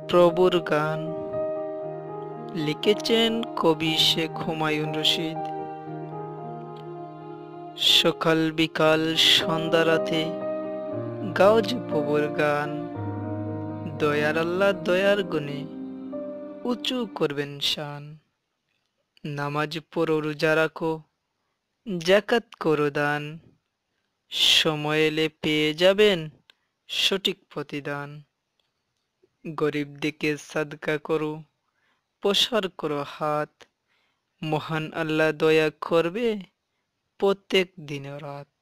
প্রভুর গান লিখেছেন কবি শেখ হুমায়ুন রশিদ। সকাল বিকাল সন্ধ্যা রাতে গাও যে প্রভুর গান, দয়ার আল্লাহ দয়ার গুণে উঁচু করবেন শান। নামাজ পড়ো রোজা রাখো যাকাত করো দান, সময় এলে পেয়ে যাবেন সঠিক প্রতিদান। গরিব দিকে সাদকা করো, প্রসার করো হাত, মহান আল্লাহ দয়া করবে প্রত্যেক দিন ও রাত।